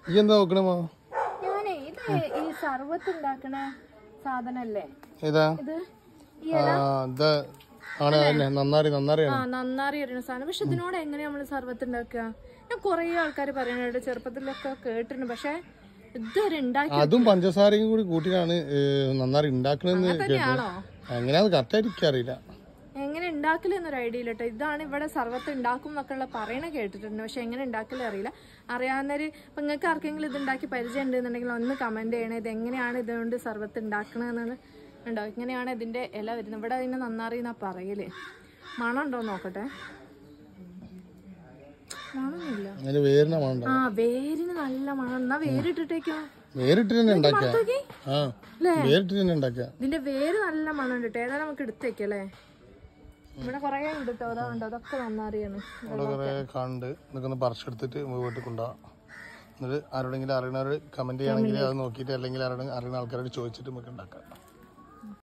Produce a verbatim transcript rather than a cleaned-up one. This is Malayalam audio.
ഈ എന്താ നോക്കണമോ? ഞാനേ ഇത് ഈ സർവത്ത് ഉണ്ടാക്കണ സാധനല്ലേ ഏതാ? ഇത് നന്നാറി നന്നാറി ആ നന്നാറി അറിയണ സാധനം. പക്ഷെ ഇതിനോട് എങ്ങനെയാ നമ്മള് സർവത്ത് ഉണ്ടാക്കുക? ഞാൻ കൊറേ ആൾക്കാര് പറയാനായിട്ട് ചെറുപ്പത്തിലൊക്കെ കേട്ടിട്ടുണ്ട്. പക്ഷെ ഇതുവരെ ഉണ്ടാക്കി അതും പഞ്ചസാരയും കൂടി കൂട്ടിയാണ് നന്നാറി ഉണ്ടാക്കണെന്ന് തന്നെയാണോ? എങ്ങനെയാന്ന് കറക്റ്റ് ആയിട്ട് എനിക്കറിയില്ല. എങ്ങനെ ഉണ്ടാക്കലെന്നൊരു ഐഡിയ ഇല്ല കേട്ടോ. ഇതാണ് ഇവിടെ സർവത്ത് ഉണ്ടാക്കും എന്നൊക്കെ ഉള്ള പറയണ കേട്ടിട്ടുണ്ട്. പക്ഷെ എങ്ങനെ ഉണ്ടാക്കലേ അറിയില്ല. അറിയാവുന്നവര് ഇപ്പൊ നിങ്ങൾക്ക് ആർക്കെങ്കിലും ഇത് ഉണ്ടാക്കി പരിചയം ഉണ്ടെന്നുണ്ടെങ്കിൽ ഒന്ന് കമന്റ് ചെയ്യണേ. ഇത് എങ്ങനെയാണ് ഇതുകൊണ്ട് സർവത്ത് ഉണ്ടാക്കണെന്ന് ഉണ്ടോ? ഇങ്ങനെയാണ് ഇതിന്റെ ഇല വരുന്നത്. ഇവിടെ അതിനെ നന്നാറിയെന്നാ പറയല്. മണം ഉണ്ടോ നോക്കട്ടെ. മണമില്ല. ആ വേരിന് നല്ല മണം. എന്നാ വേരിട്ടിട്ടേക്കോ? ഇതിന്റെ വേര് നല്ല മണം ഉണ്ട് കേട്ടോ. ഏതായാലും നമുക്ക് എടുത്തേക്കല്ലേ. ഇവിടെ കൊറേ ഉണ്ട് കേട്ടോ. അതാ ഉണ്ട്. അതൊക്കെ നന്നാറിയാണ്. പറിച്ചെടുത്തിട്ട് വീട്ടിൽ കൊണ്ടുപോകാം. എന്നിട്ട് ആരോടെങ്കിലും അറിയണവർ കമന്റ് ചെയ്യുകയാണെങ്കിൽ അത് നോക്കിയിട്ട് അല്ലെങ്കിൽ ആരോടെങ്കിലും അറിയുന്ന ആൾക്കാരോട് ചോദിച്ചിട്ട് നമുക്ക് ഉണ്ടാക്കാം.